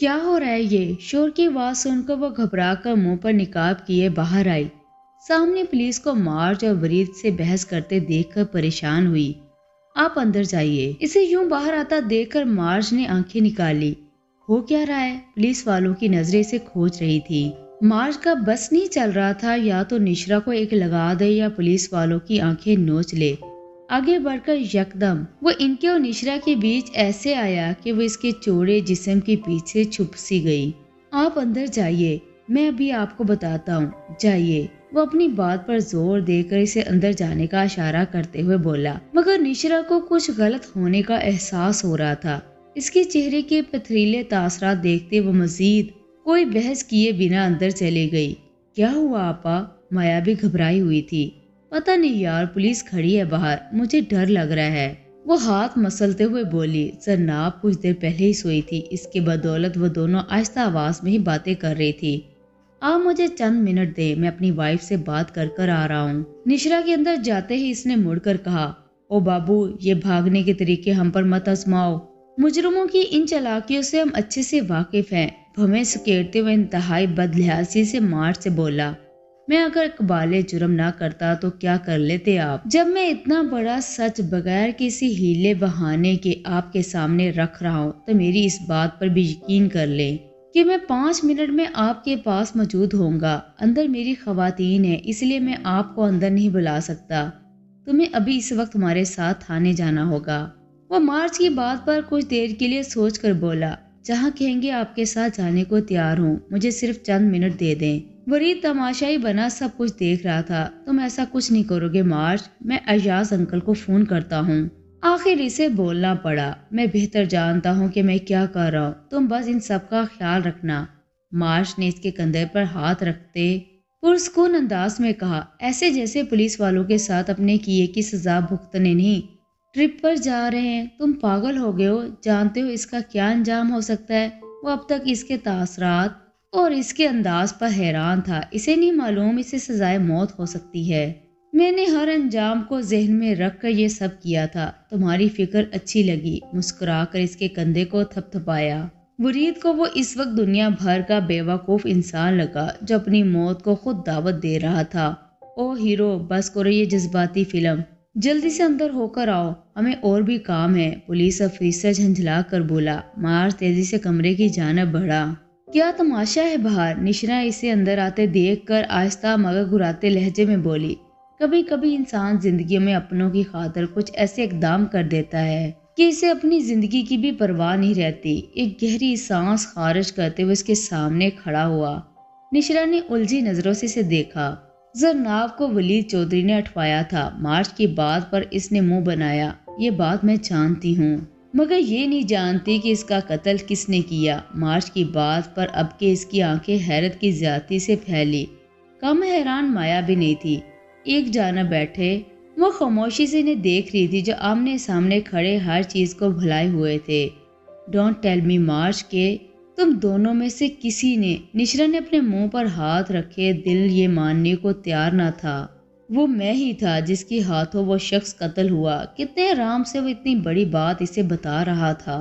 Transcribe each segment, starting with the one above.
کیا ہو رہا ہے یہ؟ شور کی آواز سن کر وہ گھبرا کر منہ پر نقاب کیے باہر آئی۔ سامنے پولیس کو مارج اور ورید سے بحث کرتے دیکھ کر پریشان ہوئی۔ آپ اندر جائیے۔ اسے یوں باہر آتا دیکھ کر مارج نے آنکھیں نکالی۔ ہو کیا رہا ہے؟ پولیس والوں کی نظریں اسے کھوج رہی تھی۔ مارج کا بس نہیں چل رہا تھا، یا تو نشرا کو ایک لگا دے یا پولیس والوں کی آنکھیں نوچ لے۔ آگے بڑھ کر یکدم وہ ان کے اور نشرا کے بیچ ایسے آیا کہ وہ اس کے چوڑے جسم کے پیچھے چھپ سی گئی۔ آپ اندر جائیے، میں ابھی آپ کو بتاتا ہوں، جائیے۔ وہ اپنی بات پر زور دے کر اسے اندر جانے کا اشارہ کرتے ہوئے بولا، مگر نشرا کو کچھ غلط ہونے کا احساس ہو رہا تھا۔ اس کے چہرے کے پتھریلے تاثرات دیکھتے وہ مزید کوئی بحث کیے بنا اندر چلی گئی۔ کیا ہوا آپا؟ مایا بھی گھبرائی ہوئی تھی۔ پتہ نہیں یار، پولیس کھڑی ہے باہر، مجھے ڈر لگ رہا ہے۔ وہ ہاتھ مسلتے ہوئے بولی۔ زرناب کچھ دیر پہلے ہی سوئی تھی، اس کے بدولت وہ دونوں آہستہ آواز میں ہی باتیں کر رہی تھی۔ آپ مجھے چند منٹ دیں، میں اپنی وائف سے بات کر کر آ رہا ہوں۔ نشرا کے اندر جاتے ہی اس نے مڑ کر کہا، او بابو، یہ بھاگنے کے طریقے ہم پر مت آزماؤ۔ مجرموں کی ان چالاکیوں سے ہم اچھے سے واقف ہیں۔ ہمیں سکیڑتے ہوئے انتہائی بدلحاظی سے مارج سے بولا، میں اگر اقبال جرم نہ کرتا تو کیا کر لیتے آپ؟ جب میں اتنا بڑا سچ بغیر کسی ہیلے بہانے کے آپ کے سامنے رکھ رہا ہوں تو میری اس بات پر بھی یقین کر لیں کہ میں 5 منٹ میں آپ کے پاس موجود ہوں گا۔ اندر میری خواتین ہیں، اس لیے میں آپ کو اندر نہیں بلا سکتا۔ تمہیں ابھی اس وقت ہمارے ساتھ تھانے جانا ہوگا۔ وہ مارج کی بات پر کچھ دیر کے لیے سوچ کر بولا، جہاں کہیں گے آپ کے ساتھ جانے کو تیار ہوں، مجھے صرف چند منٹ دے دیں۔ ورید تماشائی بنا سب کچھ دیکھ رہا تھا۔ تم ایسا کچھ نہیں کرو گے مارج، میں ایاز انکل کو فون کرتا ہوں۔ آخر اسے بولنا پڑا، میں بہتر جانتا ہوں کہ میں کیا کر رہا ہوں، تم بس ان سب کا خیال رکھنا۔ مارج نے اس کے کندھے پر ہاتھ رکھتے پرسکون انداز میں کہا، ایسے جیسے پولیس والوں کے ساتھ اپنے کیے کی سزا بھگتنے نہیں، ٹرپ پر جا رہے ہیں۔ تم پاگل ہو گئے ہو؟ جانتے ہو اس کا کیا انجام ہو سکتا ہے؟ وہ اب تک اس کے تاثرات اور اس کے انداز پر حیران تھا۔ اسے نہیں معلوم اسے سزائے موت ہو سکتی ہے۔ میں نے ہر انجام کو ذہن میں رکھ کر یہ سب کیا تھا۔ تمہاری فکر اچھی لگی۔ مسکرا کر اس کے کندھے کو تھپ تھپایا۔ ورید کو وہ اس وقت دنیا بھر کا بے وقوف انسان لگا جو اپنی موت کو خود دعوت دے رہا تھا۔ او ہیرو، بس کرو یہ جذباتی فلم، جلدی سے اندر ہو کر آؤ، ہمیں اور بھی کام ہے۔ پولیس افسر جھنجھلا کر بولا۔ مارج تیزی سے کمرے کی جانب بڑھا۔ کیا تماشا ہے باہر؟ نشرا اسے اندر آتے دیکھ کر آہستہ مگر گھراتے لہجے میں بولی، کبھی کبھی انسان زندگی میں اپنوں کی خاطر کچھ ایسے اقدام کر دیتا ہے کہ اسے اپنی زندگی کی بھی پرواہ نہیں رہتی۔ ایک گہری سانس خارج کرتے ہوئے اس کے سامنے کھڑا ہوا۔ نشرا نے الجھی نظروں سے اسے دیکھا۔ زرناب کو ولید چودھری نے اٹھوایا تھا۔ مارج کی بات پر اس نے منہ بنایا، یہ بات میں جانتی ہوں، مگر یہ نہیں جانتی کہ اس کا قتل کس نے کیا۔ مارج کی بات پر اب کے اس کی آنکھیں حیرت کی زیادتی سے پھیلی۔ کم حیران مایا بھی نہیں تھی۔ ایک جانب بیٹھے وہ خاموشی سے انہیں دیکھ رہی تھی جو آمنے سامنے کھڑے ہر چیز کو بھلائے ہوئے تھے۔ ڈونٹ ٹیل می مارج کہ تم دونوں میں سے کسی نے، نشرا نے اپنے منہ پر ہاتھ رکھے دل یہ ماننے کو تیار نہ تھا، وہ میں ہی تھا جس کے ہاتھوں وہ شخص قتل ہوا۔ کتنے آرام سے وہ اتنی بڑی بات اسے بتا رہا تھا۔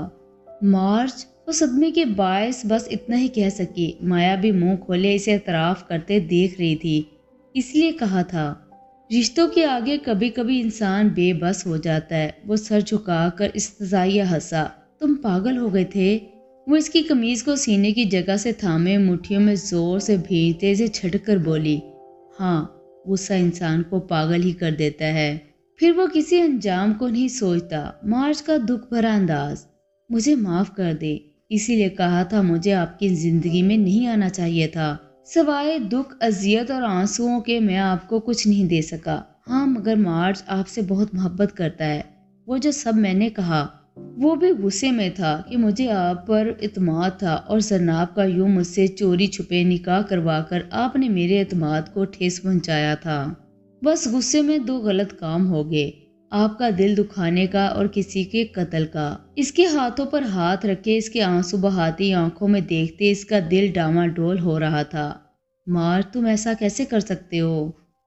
مارج وہ صدمے کے باعث بس اتنا ہی کہہ سکی۔ مایا بھی منہ کھولے اسے اعتراف کرتے دیکھ رہی تھی۔ اس لیے کہا تھا، رشتوں کے آگے کبھی کبھی انسان بے بس ہو جاتا ہے۔ وہ سر جھکا کر استزائیہ ہنسا۔ تم پاگل ہو گئے تھے؟ وہ اس کی قمیض کو سینے کی جگہ سے تھامے مٹھیوں میں زور سے بھیجتے سے چھٹک کر بولی، ہاں، غصہ انسان کو پاگل ہی کر دیتا ہے، پھر وہ کسی انجام کو نہیں سوچتا۔ مارج کا دکھ بھرا انداز، مجھے معاف کر دے، اسی لیے کہا تھا مجھے آپ کی زندگی میں نہیں آنا چاہیے تھا۔ سوائے دکھ، اذیت اور آنسوؤں کے میں آپ کو کچھ نہیں دے سکا۔ ہاں، مگر مارج آپ سے بہت محبت کرتا ہے۔ وہ جو سب میں نے کہا، وہ بھی غصے میں تھا کہ مجھے آپ پر اعتماد تھا، اور زرناب کا یوں مجھ سے چوری چھپے نکاح کروا کر آپ نے میرے اعتماد کو ٹھیس پہنچایا تھا۔ بس غصے میں 2 غلط کام ہو گئے، آپ کا دل دکھانے کا اور کسی کے قتل کا۔ اس کے ہاتھوں پر ہاتھ رکھے اس کے آنسو بہاتی آنکھوں میں دیکھتے اس کا دل ڈاواڈول ہو رہا تھا۔ مارج، تم ایسا کیسے کر سکتے ہو؟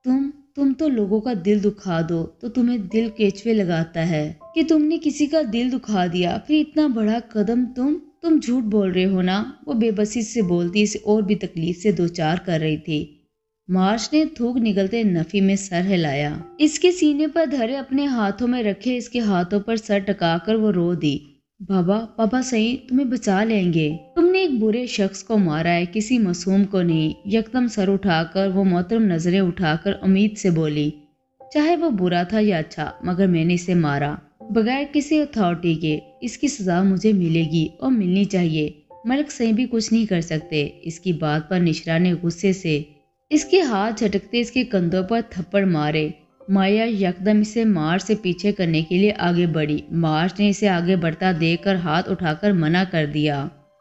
تم تو لوگوں کا دل دکھا دو تو تمہیں دل کیچوے لگاتا ہے کہ تم نے کسی کا دل دکھا دیا، پھر اتنا بڑا قدم تم تم جھوٹ بول رہے ہو نا، وہ بے بسی سے بولتی اسے اور بھی تکلیف سے دوچار کر رہی تھی۔ مارش نے تھوک نگلتے نفی میں سر ہلایا، اس کے سینے پر دھرے اپنے ہاتھوں میں رکھے اس کے ہاتھوں پر سر ٹکا کر وہ رو دی۔ پابا صحیح، تمہیں بچا لیں گے، تم نے ایک برے شخص کو مارا ہے، کسی معصوم کو نہیں۔ یکدم سر اٹھا کر وہ محترم نظریں اٹھا کر امید سے بولی، چاہے وہ برا تھا یا اچھا، مگر میں نے اسے مارا بغیر کسی اتھارٹی کے۔ اس کی سزا مجھے ملے گی اور ملنی چاہیے، ملک صحیح بھی کچھ نہیں کر سکتے۔ اس کی بات پر نشرا نے غصے سے اس کے ہاتھ جھٹکتے اس کے کندھوں پر تھپڑ مارے۔ مایا یکدم اسے مارچ سے پیچھے کرنے کے لیے آگے بڑھی۔ مارچ نے اسے آگے بڑھتا دیکھ کر ہاتھ اٹھا کر منع کر دیا۔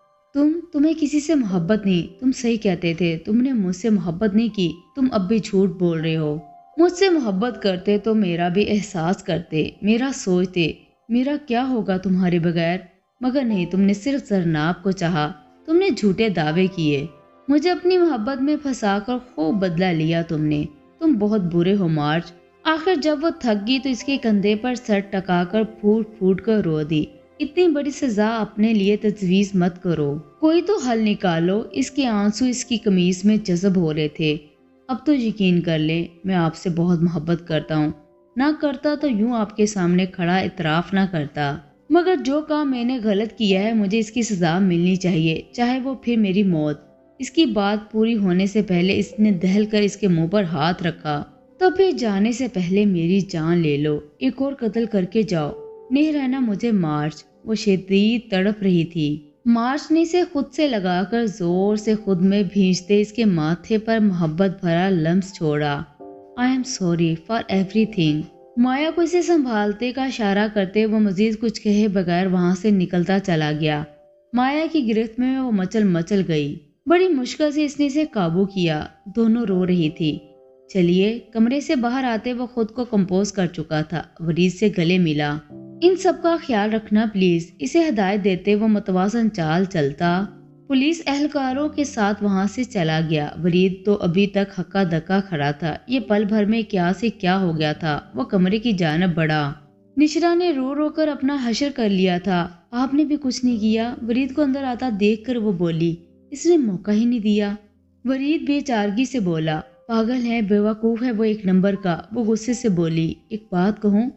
تمہیں کسی سے محبت نہیں، تم صحیح کہتے تھے، تم نے مجھ سے محبت نہیں کی، تم اب بھی جھوٹ بول رہے ہو۔ مجھ سے محبت کرتے تو میرا بھی احساس کرتے، میرا سوچتے، میرا کیا ہوگا تمہارے بغیر، مگر نہیں، تم نے صرف زرناب کو چاہا، تم نے جھوٹے دعوے کیے، مجھے اپنی محبت میں پھنسا کر خوب بدلہ لیا تم نے۔ تم بہت برے ہو مارچ۔ آخر جب وہ تھک گئی تو اس کے کندھے پر سر ٹکا کر پھوٹ پھوٹ کر رو دی۔ اتنی بڑی سزا اپنے لیے تجویز مت کرو، کوئی تو حل نکالو۔ اس کے آنسو اس کی قمیص میں جذب ہو رہے تھے۔ اب تو یقین کر لیں، میں آپ سے بہت محبت کرتا ہوں، نہ کرتا تو یوں آپ کے سامنے کھڑا اعتراف نہ کرتا، مگر جو کام میں نے غلط کیا ہے مجھے اس کی سزا ملنی چاہیے، چاہے وہ پھر میری موت۔ اس کی بات پوری ہونے سے پہلے اس نے دہل کر اس کے منہ پر ہاتھ رکھا۔ تو پھر جانے سے پہلے میری جان لے لو، ایک اور قتل کر کے جاؤ، نہیں رہنا مجھے مارچ۔ وہ شدید تڑپ رہی تھی۔ مارچ نے اسے خود سے لگا کر زور سے خود میں بھینچتے اس کے ماتھے پر محبت بھرا لمس چھوڑا۔ آئی ایم سوری فار ایوری تھنگ۔ مایا کو اسے سنبھالتے کا اشارہ کرتے وہ مزید کچھ کہے بغیر وہاں سے نکلتا چلا گیا۔ مایا کی گرفت میں وہ مچل گئی۔ بڑی مشکل سے اس نے اسے قابو کیا، دونوں رو رہی تھی۔ چلیے، کمرے سے باہر آتے وہ خود کو کمپوز کر چکا تھا، ورید سے گلے ملا۔ ان سب کا خیال رکھنا پلیز، اسے ہدایت دیتے وہ متوازن چال چلتا پولیس اہلکاروں کے ساتھ وہاں سے چلا گیا۔ ورید تو ابھی تک ہکا دکا کھڑا تھا، یہ پل بھر میں کیا سے کیا ہو گیا تھا۔ وہ کمرے کی جانب بڑھا۔ نشرا نے رو رو کر اپنا حشر کر لیا تھا۔ آپ نے بھی کچھ نہیں کیا؟ ورید کو اندر آتا دیکھ کر وہ بولی۔ اس نے موقع ہی نہیں دیا۔ ورید بے چارگی سے بولا۔ پاگل ہے، بیوقوف ہے وہ ایک نمبر کا۔ وہ غصے سے بولی۔ ایک بات کہوں؟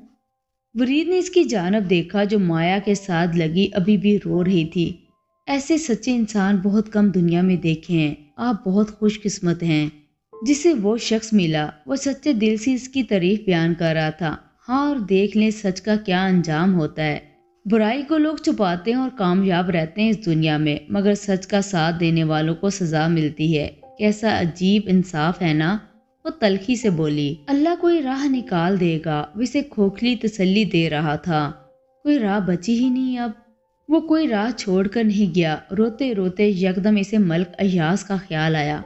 ورید نے اس کی جانب دیکھا جو مایا کے ساتھ لگی ابھی بھی رو رہی تھی۔ ایسے سچے انسان بہت کم دنیا میں دیکھے ہیں، آپ بہت خوش قسمت ہیں جسے وہ شخص ملا۔ وہ سچے دل سے اس کی تعریف بیان کر رہا تھا۔ ہاں، اور دیکھ لیں سچ کا کیا انجام ہوتا ہے۔ برائی کو لوگ چھپاتے ہیں اور کامیاب رہتے ہیں اس دنیا میں، مگر سچ کا ساتھ دینے والوں کو سزا ملتی ہے۔ کیسا عجیب انصاف ہے نا؟ وہ تلخی سے بولی۔ اللہ کوئی راہ نکال دے گا، وہ اسے کھوکھلی تسلی دے رہا تھا۔ کوئی راہ بچی ہی نہیں اب۔ وہ کوئی راہ چھوڑ کر نہیں گیا۔ روتے روتے یکدم اسے ملک ایاز کا خیال آیا۔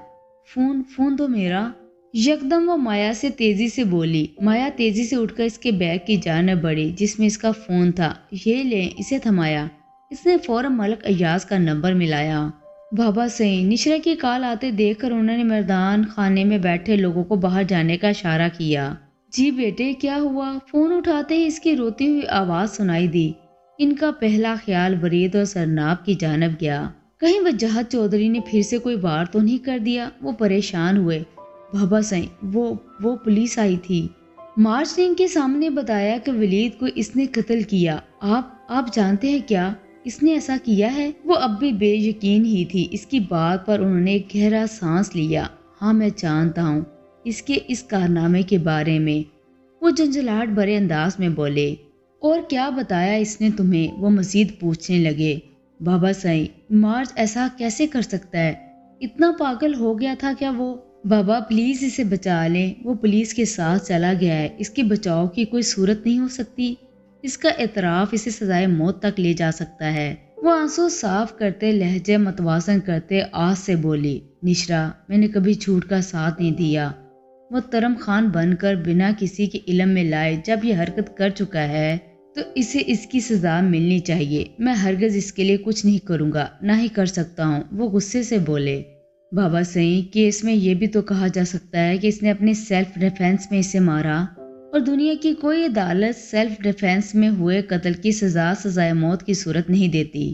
فون دو میرا۔ یکدم وہ مایا سے تیزی سے بولی۔ مایا تیزی سے اٹھ کر اس کے بیگ کی جانب بڑھی جس میں اس کا فون تھا۔ یہ لیں، اسے تھمایا۔ اس نے فوراً ملک ایاز کا نمبر ملایا۔ بابا صحیح۔ نشرا کی کال آتے دیکھ کر انہوں نے میدان خانے میں بیٹھے لوگوں کو باہر جانے کا اشارہ کیا۔ جی بیٹے، کیا ہوا؟ فون اٹھاتے ہی اس کی روتی ہوئی آواز سنائی دی۔ ان کا پہلا خیال ورید اور سرناب کی جانب گیا۔ کہیں وجاہت چودھری نے پھر سے کوئی وار تو نہیں کر دیا؟ وہ پریشان ہوئے۔ بابا صحیح، وہ پولیس آئی تھی۔ مارچ نے ان کے سامنے بتایا کہ ولید کو اس نے قتل کیا۔ آپ جانتے ہیں کیا اس نے ایسا کیا ہے؟ وہ اب بھی بے یقین ہی تھی۔ اس کی بات پر انہوں نے ایک گہرا سانس لیا۔ ہاں، میں جانتا ہوں اس کے اس کارنامے کے بارے میں، وہ جھنجھلاہٹ بھرے انداز میں بولے۔ اور کیا بتایا اس نے تمہیں؟ وہ مزید پوچھنے لگے۔ بابا صحیح، مارچ ایسا کیسے کر سکتا ہے؟ اتنا پاگل ہو گیا تھا کیا وہ؟ بابا پلیز اسے بچا لیں، وہ پولیس کے ساتھ چلا گیا ہے، اس کے بچاؤ کی کوئی صورت نہیں ہو سکتی؟ اس کا اعتراف اسے سزائے موت تک لے جا سکتا ہے۔ وہ آنسو صاف کرتے لہجے متوازن کرتے آس سے بولی۔ نشرا، میں نے کبھی جھوٹ کا ساتھ نہیں دیا۔ محترم خان بن کر بنا کسی کے علم میں لائے جب یہ حرکت کر چکا ہے تو اسے اس کی سزا ملنی چاہیے۔ میں ہرگز اس کے لیے کچھ نہیں کروں گا، نہ ہی کر سکتا ہوں۔ وہ غصے سے بولے۔ بابا صحیح، کیس میں یہ بھی تو کہا جا سکتا ہے کہ اس نے اپنے سیلف ڈیفینس میں اسے مارا، اور دنیا کی کوئی عدالت سیلف ڈیفینس میں ہوئے قتل کی سزائے موت کی صورت نہیں دیتی۔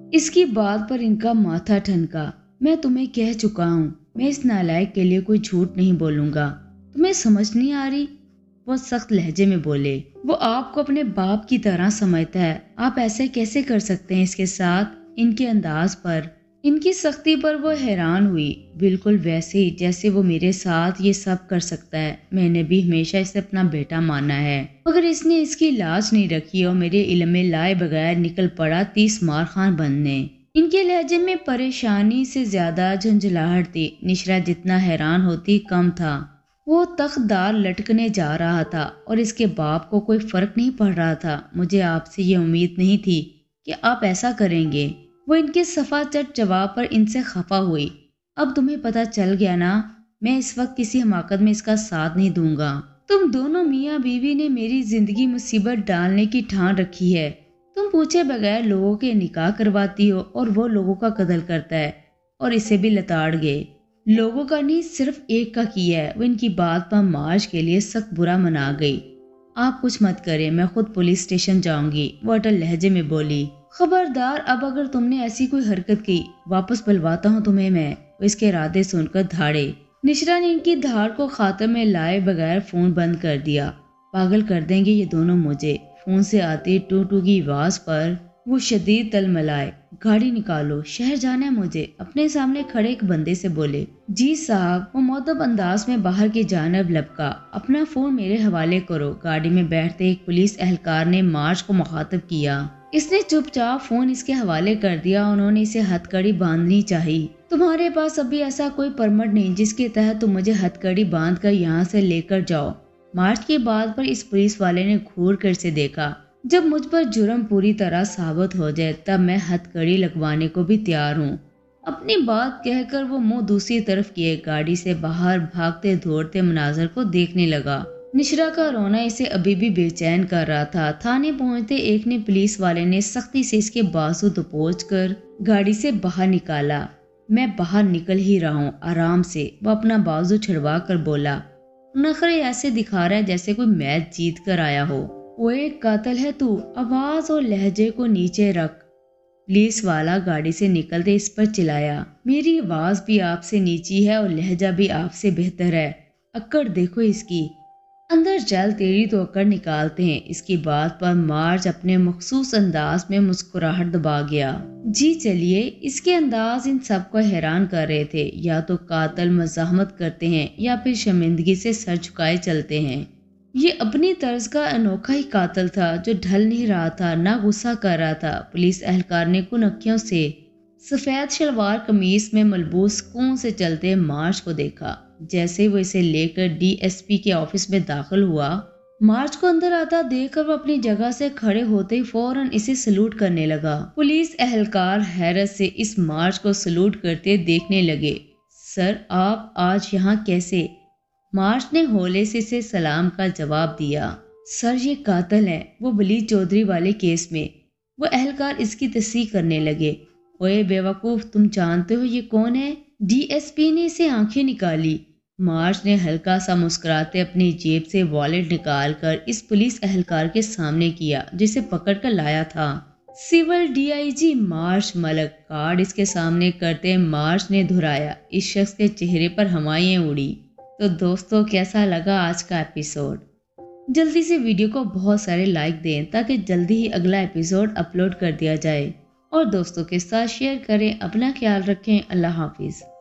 اس کی بات پر ان کا ماتھا ٹھنکا۔ میں تمہیں کہہ چکا ہوں، میں اس نالائق کے لیے کوئی جھوٹ نہیں بولوں گا۔ تمہیں سمجھ نہیں آ رہی؟ وہ سخت لہجے میں بولے۔ وہ آپ کو اپنے باپ کی طرح سمجھتا ہے، آپ ایسے کیسے کر سکتے ہیں اس کے ساتھ؟ ان کے انداز پر، ان کی سختی پر وہ حیران ہوئی، بالکل ویسے ہی جیسے وہ میرے ساتھ یہ سب کر سکتا ہے۔ میں نے بھی ہمیشہ اسے اپنا بیٹا مانا ہے، مگر اس نے اس کی لاج نہیں رکھی اور میرے علم میں لائے بغیر نکل پڑا 30 مار خان بننے۔ ان کے لہجے میں پریشانی سے زیادہ جھنجھلاہٹ تھی۔ نشرا جتنا حیران ہوتی کم تھا۔ وہ تخت دار لٹکنے جا رہا تھا اور اس کے باپ کو کوئی فرق نہیں پڑ رہا تھا۔ مجھے آپ سے یہ امید نہیں تھی کہ آپ ایسا کریں گے۔ وہ ان کے صفا چٹ جواب پر ان سے خفا ہوئی۔ اب تمہیں پتہ چل گیا نا، میں اس وقت کسی حماقت میں اس کا ساتھ نہیں دوں گا۔ تم دونوں میاں بیوی نے میری زندگی مصیبت ڈالنے کی ٹھان رکھی ہے۔ تم پوچھے بغیر لوگوں کے نکاح کرواتی ہو اور وہ لوگوں کا قتل کرتا ہے اور اسے بھی لتاڑ گئے۔ لوگوں کا نہیں، صرف ایک کا کیا ہے۔ وہ ان کی بات پر مارچ کے لیے سخت برا منا گئی۔ آپ کچھ مت کریں، میں خود پولیس اسٹیشن جاؤں گی، وہ اٹل لہجے میں بولی۔ خبردار، اب اگر تم نے ایسی کوئی حرکت کی، واپس بلواتا ہوں تمہیں میں۔ وہ اس کے ارادے سن کر دھاڑے۔ نشرا نے ان کی دھاڑ کو خاطر میں لائے بغیر فون بند کر دیا۔ پاگل کر دیں گے یہ دونوں مجھے۔ فون سے آتی ٹو ٹو کی آواز پر وہ شدید تل ملائے۔ گاڑی نکالو، شہر جانا ہے مجھے، اپنے سامنے کھڑے ایک بندے سے بولے۔ جی صاحب، وہ مؤدب انداز میں باہر کی جانب لپکا۔ اپنا فون میرے حوالے کرو۔ گاڑی میں بیٹھتے ایک پولیس اہلکار نے مارچ کو مخاطب کیا۔ اس نے چپ چاپ فون اس کے حوالے کر دیا۔ انہوں نے اسے ہتھ کڑی باندھنی چاہی۔ تمہارے پاس ابھی ایسا کوئی پرمٹ نہیں جس کے تحت تم مجھے ہتھ کڑی باندھ کر یہاں سے لے کر جاؤ۔ مارچ کی بات پر اس پولیس والے نے گھور کر اسے دیکھا۔ جب مجھ پر جرم پوری طرح ثابت ہو جائے تب میں ہتھ کڑی لگوانے کو بھی تیار ہوں۔ اپنی بات کہہ کر وہ منہ دوسری طرف کیے گاڑی سے باہر بھاگتے دھوڑتے مناظر کو دیکھنے لگا۔ نشرا کا رونا اسے ابھی بھی بے چین کر رہا تھا۔ تھانے پہنچتے ایک نے پولیس والے نے سختی سے اس کے بازو دبوچ کر گاڑی سے باہر نکالا۔ میں باہر نکل ہی رہا ہوں، آرام سے، وہ اپنا بازو چھڑوا کر بولا۔ نخرے ایسے دکھا رہا ہے جیسے کوئی میچ جیت کر آیا ہو۔ وہ ایک قاتل ہے تو، آواز اور لہجے کو نیچے رکھ۔ پولیس والا گاڑی سے نکلتے اس پر چلایا۔ میری آواز بھی آپ سے نیچی ہے اور لہجہ بھی آپ سے بہتر ہے، اکڑ دیکھو اس کی۔ اندر جل تیری تو اکڑ نکالتے ہیں۔ اس کی بات پر مارچ اپنے مخصوص انداز میں مسکراہٹ دبا گیا۔ جی چلیے، اس کے انداز ان سب کو حیران کر رہے تھے۔ یا تو قاتل مزاحمت کرتے ہیں یا پھر شرمندگی سے سر جھکائے چلتے ہیں۔ یہ اپنی طرز کا انوکھا ہی قاتل تھا جو ڈھل نہیں رہا تھا، نہ غصہ کر رہا تھا۔ پولیس اہلکار نے کن اکھیوں سے سفید شلوار قمیص میں ملبوس کون سے چلتے مارچ کو دیکھا۔ جیسے وہ اسے لے کر ڈی ایس پی کے آفس میں داخل ہوا، مارچ کو اندر آتا دیکھ کر وہ اپنی جگہ سے کھڑے ہوتے ہی فوراً اسے سلوٹ کرنے لگا۔ پولیس اہلکار حیرت سے اس مارچ کو سلوٹ کرتے دیکھنے لگے۔ سر، آپ آج یہاں کیسے؟ مارچ نے ہولے سے اسے سلام کا جواب دیا۔ سر، یہ قاتل ہے، وہ بلی چودھری والے کیس میں۔ وہ اہلکار اس کی تصحیح کرنے لگے۔ اوئے بے وقوف، تم جانتے ہو یہ کون ہے؟ ڈی ایس پی نے اسے آنکھیں نکالی۔ مارچ نے ہلکا سا مسکراتے اپنی جیب سے والیٹ نکال کر اس پولیس اہلکار کے سامنے کیا جسے پکڑ کر لایا تھا۔ سول ڈی آئی جی مارچ ملک۔ کارڈ اس کے سامنے کرتے مارچ نے دہرایا۔ اس شخص کے چہرے پر ہوائیں اڑی۔ تو دوستو، کیسا لگا آج کا ایپیسوڈ؟ جلدی سے ویڈیو کو بہت سارے لائک دیں تاکہ جلدی ہی اگلا ایپیسوڈ اپلوڈ کر دیا جائے، اور دوستوں کے ساتھ شیئر کریں۔ اپنا خیال رکھیں۔ اللہ حافظ۔